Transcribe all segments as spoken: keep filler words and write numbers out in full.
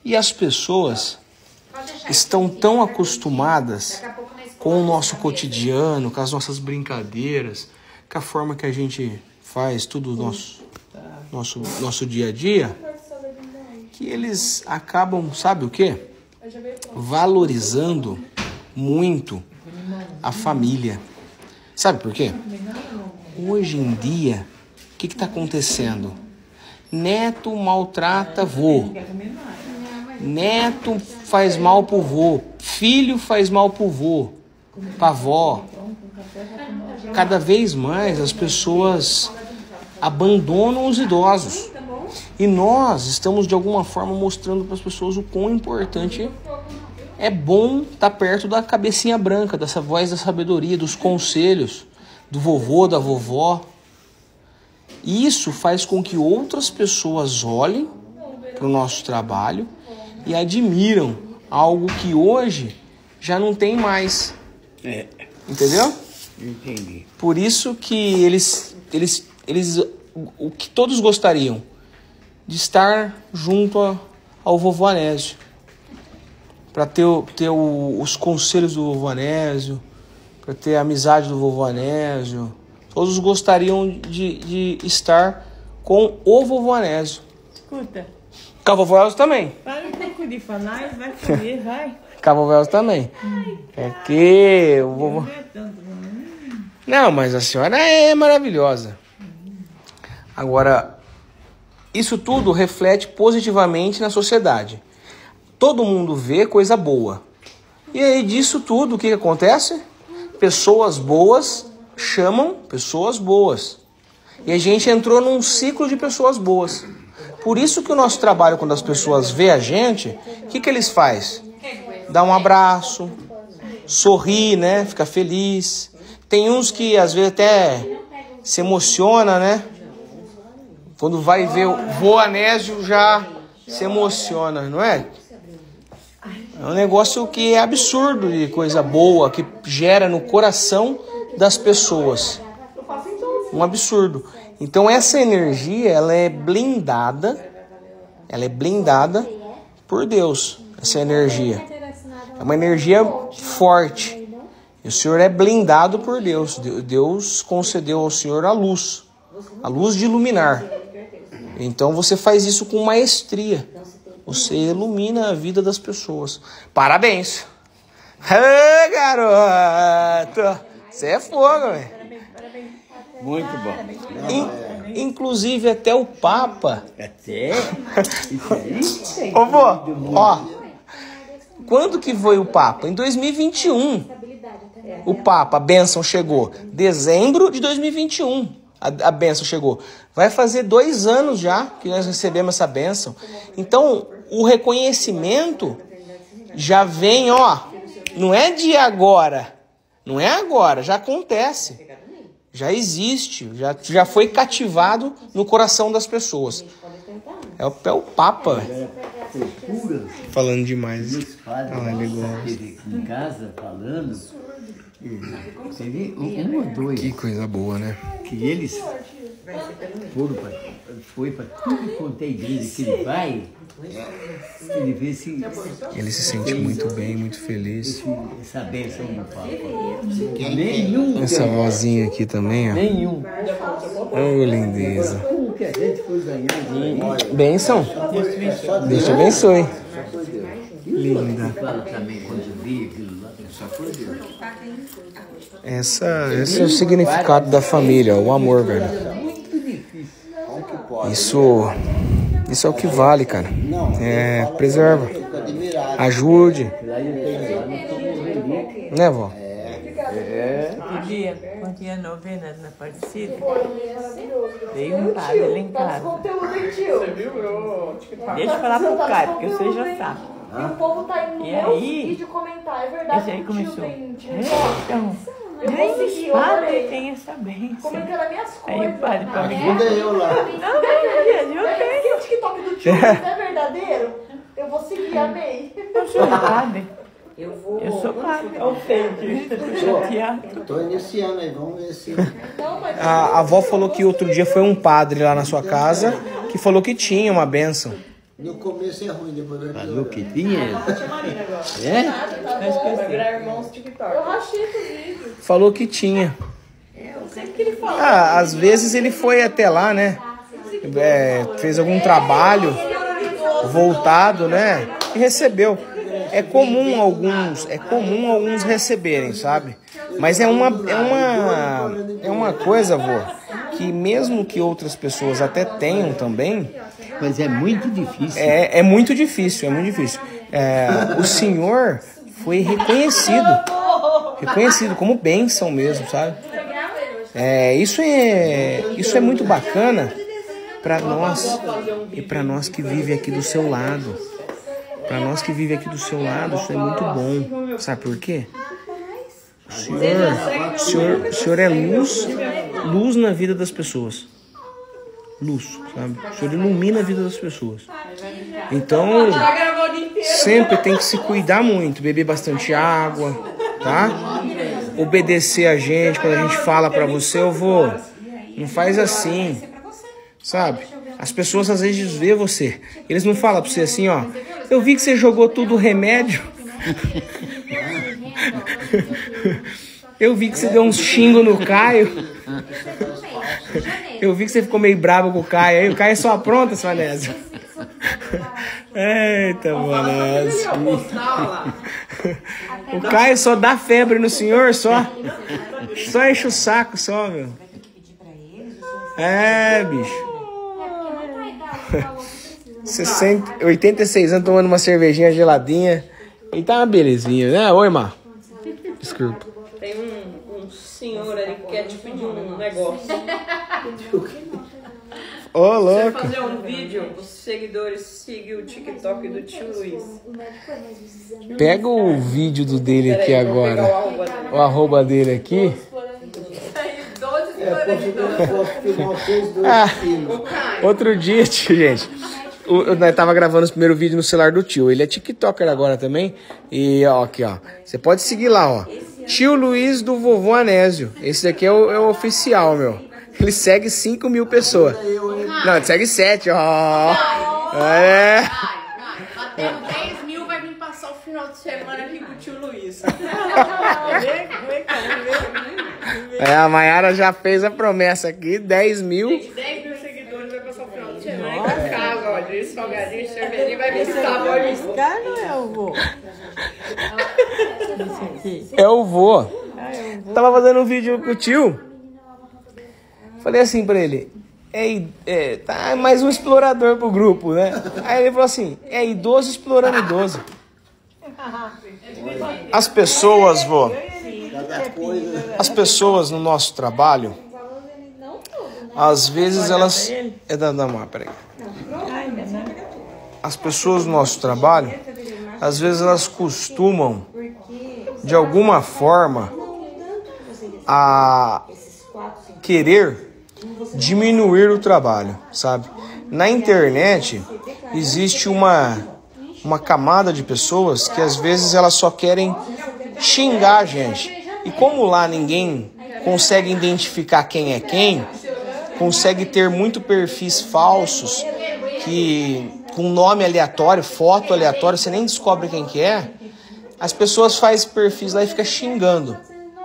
E as pessoas estão tão acostumadas com o nosso cotidiano, com as nossas brincadeiras, com a forma que a gente faz tudo o nosso, nosso, nosso dia a dia, que eles acabam, sabe o quê? Valorizando muito a família. Sabe por quê? Hoje em dia, o que está acontecendo? Neto maltrata vô. Neto faz mal pro vô. Filho faz mal pro vô. Pra avó. Cada vez mais as pessoas abandonam os idosos. E nós estamos de alguma forma mostrando para as pessoas o quão importante é bom estar perto da cabecinha branca, dessa voz da sabedoria, dos conselhos, do vovô, da vovó. Isso faz com que outras pessoas olhem para o nosso trabalho e admiram algo que hoje já não tem mais. É. Entendeu? Entendi. Por isso que eles, eles, eles, o que todos gostariam de estar junto a, ao vovô Anésio, para ter, ter o, os conselhos do vovô Anésio, para ter a amizade do vovô Anésio. Todos gostariam de, de estar com o vovô Anésio. Escuta. Com a vovó Elza também. Para um pouco de falar e vai comer, vai. Com a vovó Elza também. É que o vovô... Não é tanto, não. Não, mas a senhora é maravilhosa. Agora, isso tudo reflete positivamente na sociedade. Todo mundo vê coisa boa. E aí disso tudo, o que, que acontece? Pessoas boas chamam pessoas boas. E a gente entrou num ciclo de pessoas boas. Por isso que o nosso trabalho, quando as pessoas vê a gente, o que, que eles fazem? Dá um abraço, sorri, né? Fica feliz. Tem uns que às vezes até se emociona, né? Quando vai ver o vô Anésio já se emociona, não é? É um negócio que é absurdo de coisa boa, que gera no coração das pessoas. Um absurdo. Então essa energia, ela é blindada, ela é blindada por Deus, essa energia. É uma energia forte. E o Senhor é blindado por Deus. Deus concedeu ao Senhor a luz, a luz de iluminar. Então você faz isso com maestria. Você ilumina a vida das pessoas. Parabéns! Ô, garoto! Você é fogo, velho. Muito bom. In, inclusive até o Papa. Até? Isso aí? Ô, vô, ó. Quando que foi o Papa? Em dois mil e vinte e um. O Papa, a bênção chegou. Dezembro de dois mil e vinte e um. A, a bênção chegou. Vai fazer dois anos já que nós recebemos essa bênção. Então, o reconhecimento já vem, ó. Não é de agora. Não é agora. Já acontece. Já existe. Já, já foi cativado no coração das pessoas. É o, é o Papa. Falando demais. Meus pais Ah, ele gosta. aqui em casa falando. Teve um ou dois. Que coisa boa, né? Que eles foram pra, foi para tudo quanto é igreja que ele vai, ele vê se... Ele se sente muito bem, muito feliz. Esse, essa bênção do Papa. Nenhum. Essa vozinha aqui também, ó. Nenhum. Oh, lindeza. Como que a gente foi ganhar de... Bênção. Deus te abençoe. Linda. Fala também quando vi aquilo lá, só foi Deus. Essa, esse é o significado da família, o amor, velho. Isso, isso é o que vale, cara. É, preserva. Ajude. Né, vó? Outro dia, quando tinha novena na Aparecida, veio um padre lá em casa. Deixa eu falar pro Caio, porque você já sabe. E o povo tá indo no E meu aí? vídeo comentar, é verdade. Esse aí que o tio começou. vende. Então, Eu vou nem seguir, os eu padres adorei. têm essa bênção. Comentando as minhas Aí coisas. o padre pra mim. Ajuda eu lá. Não, não, não, eu É tenho. que o TikTok do tio é verdadeiro? Eu vou seguir, amei. Eu sou padre. Eu vou... Eu sou padre. Eu sei, tô chateado. Tô iniciando aí, vamos ver se... Não, mas... A, a avó falou que outro dia foi um padre lá na sua casa que falou que tinha uma bênção. No começo é ruim, depois vai Falou piorar. que tinha? É? Vai virar irmãos TikTok. Eu rachei esse vídeo. Falou que tinha. Eu sei que ele fala. Ah, às vezes ele foi até lá, né? É, fez algum trabalho voltado, né? E recebeu. É comum alguns, é comum alguns receberem, sabe? Mas é uma, é uma, é uma coisa, vô, que mesmo que outras pessoas até tenham também, Mas é muito difícil. é, é muito difícil, é muito difícil. É, o senhor foi reconhecido, reconhecido como bênção mesmo, sabe? É, isso é, isso é muito bacana para nós e para nós que vivem aqui do seu lado. Para nós que vivem aqui do seu lado, isso é muito bom. Sabe por quê? O senhor, o senhor, o senhor é luz, luz na vida das pessoas. Luz, sabe? O senhor ilumina a vida das pessoas. Então, sempre tem que se cuidar muito, beber bastante água, tá? Obedecer a gente quando a gente fala pra você, eu vou. Não faz assim, sabe? As pessoas às vezes vê você, eles não falam pra você assim, ó. Eu vi que você jogou tudo remédio. Eu vi que você deu um xingo no Caio. Eu vi que você ficou meio bravo com o Caio. Aí o Caio só apronta, seu Anésio. Eita, Anésio. O Caio só dá febre no senhor, só. Só enche o saco, só, meu. É, bicho. sessenta, oitenta e seis anos tomando uma cervejinha geladinha. E tá uma belezinha, né? Oi, Mar. Desculpa. Tem um, um senhor ali que quer te pedir um negócio. Ô, oh, louco. Você fazer um vídeo, os seguidores seguem o TikTok do tio Luiz. Pega o vídeo do dele aqui Peraí, vou pegar agora. o arroba dele. O arroba dele aqui. É, porque eu posso filmar vocês dois Ah. filhos. Outro dia, tio, gente. O, eu nós tava gravando os primeiros vídeos no celular do tio. Ele é TikToker agora também. E ó, aqui, ó. Você pode seguir lá, ó. Tio Luiz do Vovô Anésio. Esse daqui é o, é o oficial, meu. Ele segue cinco mil pessoas. Não, ele segue sete, ó. É. Batemos dez mil, vai vir passar o final de semana aqui com o tio Luiz. É, a Mayara já fez a promessa aqui. dez mil. dez mil seguidores, vai passar o final de semana aqui em casa, ó. De salgadinho, cervejinho, vai vir sabor de Esse cara não é o vô. Esse aqui. É o vô. Ah, é o vô. Tava fazendo um vídeo com o tio. Falei assim pra ele. É, é, tá mais um explorador pro grupo, né? Aí ele falou assim, é idoso explorando idoso. As pessoas, vô, Cada coisa. as pessoas no nosso trabalho, às vezes elas... É da Damar, peraí. As pessoas no nosso trabalho, às vezes elas costumam, de alguma forma, a querer diminuir o trabalho, sabe? Na internet existe uma, uma camada de pessoas que às vezes elas só querem xingar a gente. E como lá ninguém consegue identificar quem é quem, consegue ter muito perfis falsos, que com nome aleatório, foto aleatória, você nem descobre quem que é, as pessoas fazem perfis lá e ficam xingando.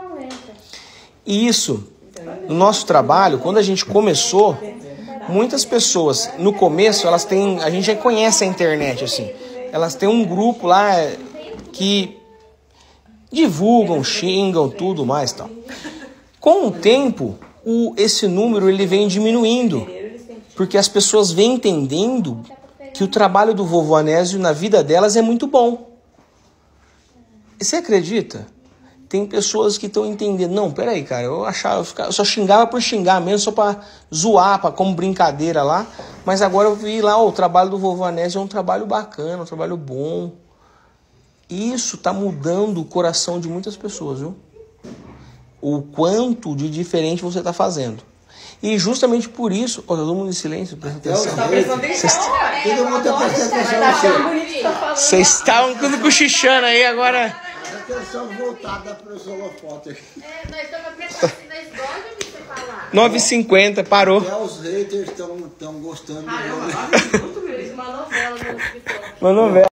E isso, no nosso trabalho, quando a gente começou, muitas pessoas, no começo, elas têm, a gente já conhece a internet, assim, elas têm um grupo lá que divulgam, xingam, tudo mais, tal. Com o tempo, o, esse número ele vem diminuindo, porque as pessoas vêm entendendo que o trabalho do vovô Anésio na vida delas é muito bom. E você acredita? Tem pessoas que estão entendendo. Não, peraí, cara, eu achava, eu, ficava, eu só xingava por xingar mesmo, só pra zoar, pra, como brincadeira lá. Mas agora eu vi lá, ó, o trabalho do vovô Anésio é um trabalho bacana, um trabalho bom. Isso tá mudando o coração de muitas pessoas, viu? O quanto de diferente você tá fazendo. E justamente por isso... Ó, todo mundo em silêncio, presta atenção. Tá prestando atenção, todo mundo tá prestando atenção em você. Vocês estavam tudo cochichando aí, agora... Atenção voltada para os holofotes. É, nós estamos prestando, nós gostamos de você falar. nove e cinquenta, parou. Até os haters estão gostando do uma novela no escritório. Uma novela.